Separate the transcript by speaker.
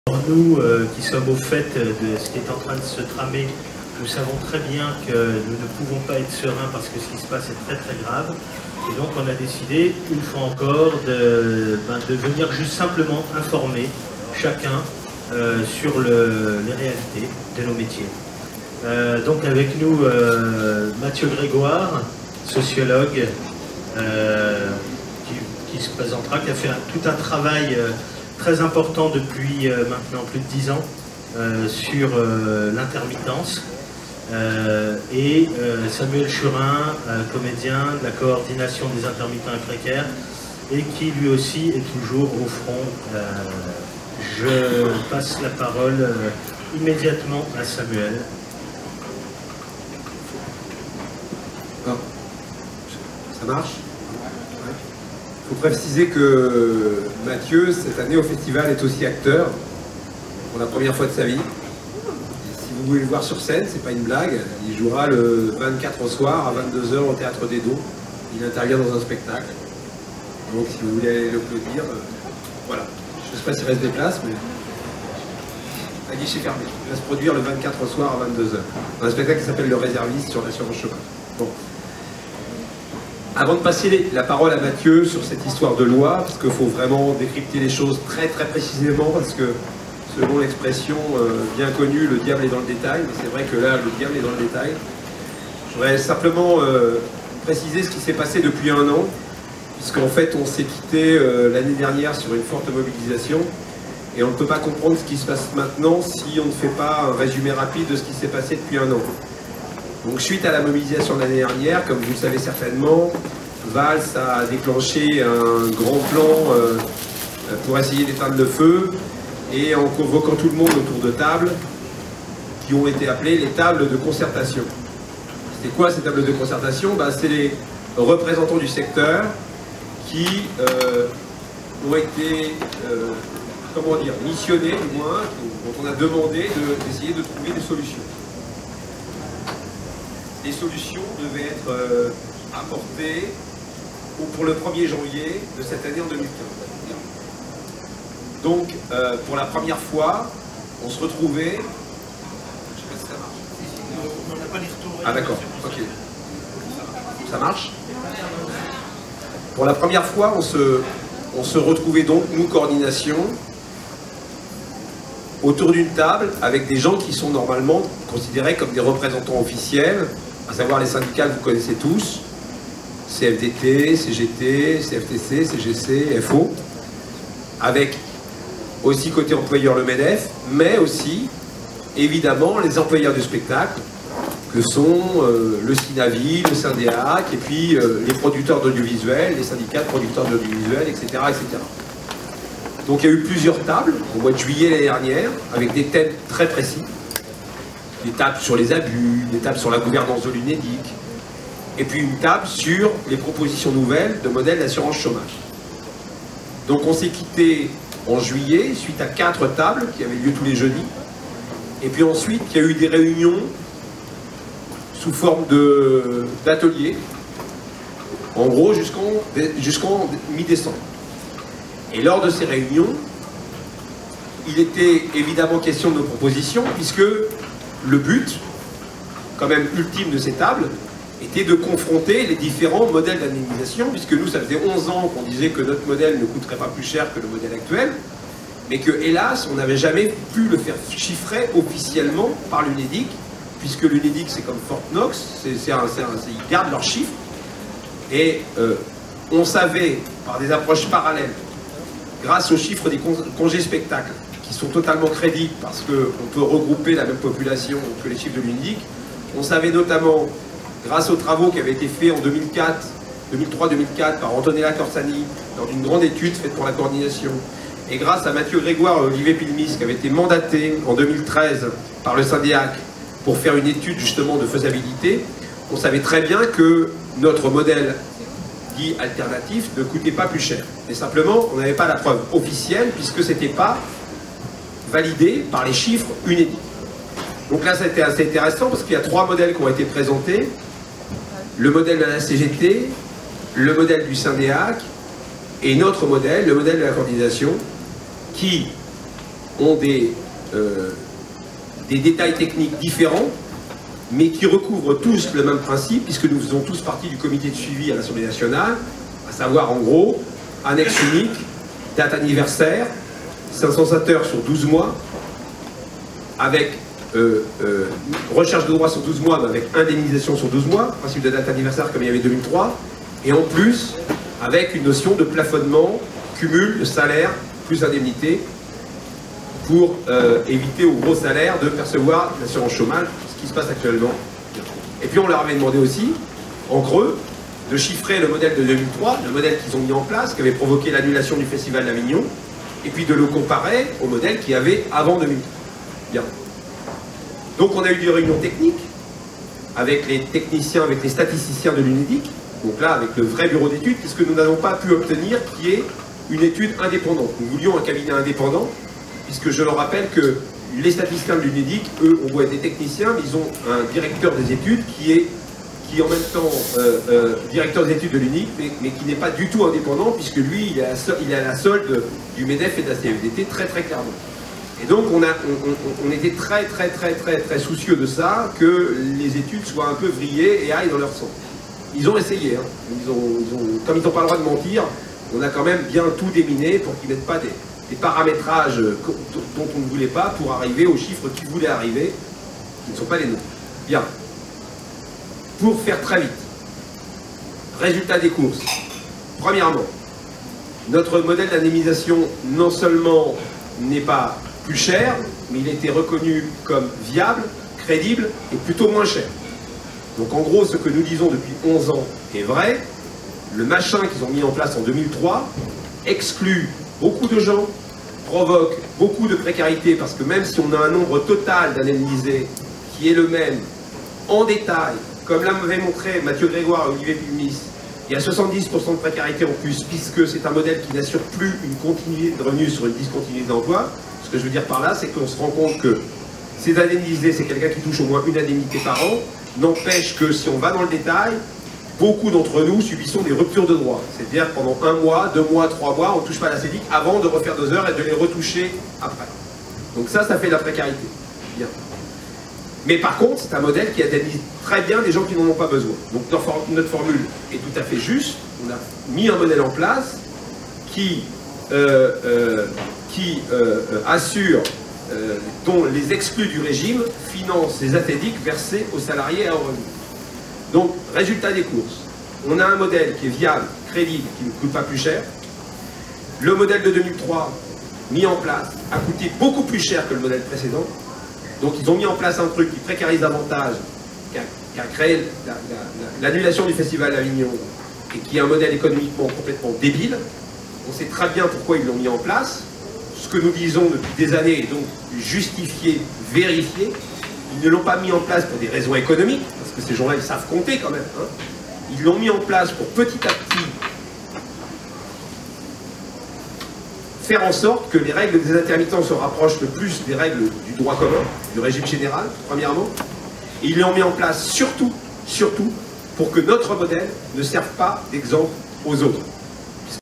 Speaker 1: Nous qui sommes au fait de ce qui est en train de se tramer, nous savons très bien que nous ne pouvons pas être sereins parce que ce qui se passe est très très grave. Et donc on a décidé, une fois encore, de venir juste simplement informer chacun sur les réalités de nos métiers. Donc avec nous Mathieu Grégoire, sociologue, qui se présentera, qui a fait tout un travail très important depuis maintenant plus de 10 ans sur l'intermittence, et Samuel Churin, comédien de la coordination des intermittents et précaires, et qui lui aussi est toujours au front. Je passe la parole immédiatement à Samuel.
Speaker 2: Ça marche? Il faut préciser que Mathieu, cette année au festival, est aussi acteur pour la première fois de sa vie. Et si vous voulez le voir sur scène, c'est pas une blague, il jouera le 24 au soir à 22 h au Théâtre des Dos. Il intervient dans un spectacle. Donc si vous voulez aller l'applaudir, voilà. Je ne sais pas s'il reste des places, mais à guichet fermé. Il va se produire le 24 au soir à 22 h. Dans un spectacle qui s'appelle Le Réserviste sur l'assurance chômage. Bon. Avant de passer la parole à Mathieu sur cette histoire de loi, parce qu'il faut vraiment décrypter les choses très très précisément, parce que selon l'expression bien connue, le diable est dans le détail, mais c'est vrai que là, le diable est dans le détail. Je voudrais simplement préciser ce qui s'est passé depuis 1 an, puisqu'en fait on s'est quitté l'année dernière sur une forte mobilisation, et on ne peut pas comprendre ce qui se passe maintenant si on ne fait pas un résumé rapide de ce qui s'est passé depuis 1 an. Donc suite à la mobilisation de l'année dernière, comme vous le savez certainement, Valls a déclenché un grand plan pour essayer d'éteindre le feu, et en convoquant tout le monde autour de tables qui ont été appelées les tables de concertation. C'était quoi ces tables de concertation? C'est les représentants du secteur qui ont été comment dire, missionnés du moins, dont on a demandé d'essayer de trouver des solutions. Les solutions devaient être apportées pour le 1er janvier de cette année en 2015. Donc, pour la première fois, on se retrouvait... Je sais pas si ça marche.
Speaker 1: On n'a pas les retours.
Speaker 2: Ah d'accord, ok. Ça marche? Pour la première fois, on se retrouvait donc, nous, coordination, autour d'une table avec des gens qui sont normalement considérés comme des représentants officiels, à savoir les syndicats que vous connaissez tous, CFDT, CGT, CFTC, CGC, FO, avec aussi côté employeur le MEDEF, mais aussi, évidemment, les employeurs du spectacle, que sont le SINAVI, le Syndéac, et puis les producteurs d'audiovisuel, les syndicats de producteurs d'audiovisuel, etc., etc. Donc il y a eu plusieurs tables, au mois de juillet l'année dernière, avec des thèmes très précis. Des tables sur les abus, des tables sur la gouvernance de l'UNEDIC, et puis une table sur les propositions nouvelles de modèles d'assurance chômage. Donc on s'est quitté en juillet, suite à 4 tables qui avaient lieu tous les jeudis, et puis ensuite il y a eu des réunions sous forme d'ateliers, en gros jusqu'en mi-décembre. Et lors de ces réunions, il était évidemment question de nos propositions, puisque le but, quand même ultime de ces tables, était de confronter les différents modèles d'indemnisation, puisque nous, ça faisait 11 ans qu'on disait que notre modèle ne coûterait pas plus cher que le modèle actuel, mais que, hélas, on n'avait jamais pu le faire chiffrer officiellement par l'UNEDIC, puisque l'UNEDIC, c'est comme Fort Knox, ils gardent leurs chiffres, et on savait, par des approches parallèles, grâce aux chiffres des congés spectacles, qui sont totalement crédibles parce qu'on peut regrouper la même population que les chiffres de l'UNEDIC. On savait notamment, grâce aux travaux qui avaient été faits en 2003-2004 par Antonella Corsani, dans une grande étude faite pour la coordination, et grâce à Mathieu Grégoire et Olivier Pilmis, qui avait été mandaté en 2013 par le Syndéac pour faire une étude justement de faisabilité, on savait très bien que notre modèle dit alternatif ne coûtait pas plus cher. Mais simplement, on n'avait pas la preuve officielle puisque ce n'était pas validé par les chiffres UNEDIC. Donc là, ça a été assez intéressant parce qu'il y a 3 modèles qui ont été présentés. Le modèle de la CGT, le modèle du Syndéac et notre modèle, le modèle de la coordination, qui ont des détails techniques différents, mais qui recouvrent tous le même principe, puisque nous faisons tous partie du comité de suivi à l'Assemblée nationale, à savoir en gros, annexe unique, date anniversaire, 500 heures sur 12 mois, avec recherche de droit sur 12 mois, mais avec indemnisation sur 12 mois, principe de date anniversaire comme il y avait 2003, et en plus, avec une notion de plafonnement, cumul de salaire plus indemnité, pour éviter aux gros salaires de percevoir l'assurance chômage, ce qui se passe actuellement. Et puis on leur avait demandé aussi, en creux, de chiffrer le modèle de 2003, le modèle qu'ils ont mis en place, qui avait provoqué l'annulation du Festival d'Avignon, et puis de le comparer au modèle qu'il y avait avant 2003. Bien. Donc on a eu des réunions techniques avec les techniciens, avec les statisticiens de l'UNEDIC, donc là avec le vrai bureau d'études, puisque nous n'avons pas pu obtenir qu'il y ait une étude indépendante. Nous voulions un cabinet indépendant, puisque je leur rappelle que les statisticiens de l'UNEDIC, eux, on voit des techniciens, mais ils ont un directeur des études qui est en même temps directeur des études de l'UNEDIC, mais qui n'est pas du tout indépendant, puisque lui, il est à la solde du MEDEF et de la CFDT, très très clairement. Et donc on était très soucieux de ça, que les études soient un peu vrillées et aillent dans leur sens. Ils ont essayé, hein. Comme ils n'ont pas le droit de mentir, on a quand même bien tout déminé pour qu'ils ne mettent pas des paramétrages dont on ne voulait pas pour arriver aux chiffres qu'ils voulaient arriver, qui ne sont pas les nôtres. Bien. Pour faire très vite, résultat des courses. Premièrement, notre modèle d'indemnisation non seulement n'est pas plus cher, mais il a été reconnu comme viable, crédible et plutôt moins cher. Donc en gros, ce que nous disons depuis 11 ans est vrai. Le machin qu'ils ont mis en place en 2003 exclut beaucoup de gens, provoque beaucoup de précarité, parce que même si on a un nombre total d'indemnisés qui est le même en détail, comme l'avait montré Mathieu Grégoire et Olivier Pulmis, il y a 70% de précarité en plus, puisque c'est un modèle qui n'assure plus une continuité de revenus sur une discontinuité d'emploi. Ce que je veux dire par là, c'est qu'on se rend compte que ces indemnisés, c'est quelqu'un qui touche au moins une indemnité par an, n'empêche que si on va dans le détail, beaucoup d'entre nous subissons des ruptures de droit. C'est-à-dire pendant 1 mois, 2 mois, 3 mois, on ne touche pas la CEDIC avant de refaire 2 heures et de les retoucher après. Donc ça fait de la précarité. Bien. Mais par contre, c'est un modèle qui indemnise très bien des gens qui n'en ont pas besoin. Donc notre formule est tout à fait juste. On a mis un modèle en place qui assure, dont les exclus du régime financent les ATEDIC versés aux salariés et aux revenus. Donc, résultat des courses. On a un modèle qui est viable, crédible, qui ne coûte pas plus cher. Le modèle de 2003, mis en place, a coûté beaucoup plus cher que le modèle précédent. Donc, ils ont mis en place un truc qui précarise davantage, qui a créé l'annulation du Festival d'Avignon, et qui est un modèle économiquement complètement débile. On sait très bien pourquoi ils l'ont mis en place. Ce que nous disons depuis des années est donc justifié, vérifié. Ils ne l'ont pas mis en place pour des raisons économiques, parce que ces gens-là, ils savent compter quand même. Hein. Ils l'ont mis en place pour petit à petit faire en sorte que les règles des intermittents se rapprochent le plus des règles du droit commun, du régime général, premièrement. Et ils l'ont mis en place surtout, pour que notre modèle ne serve pas d'exemple aux autres.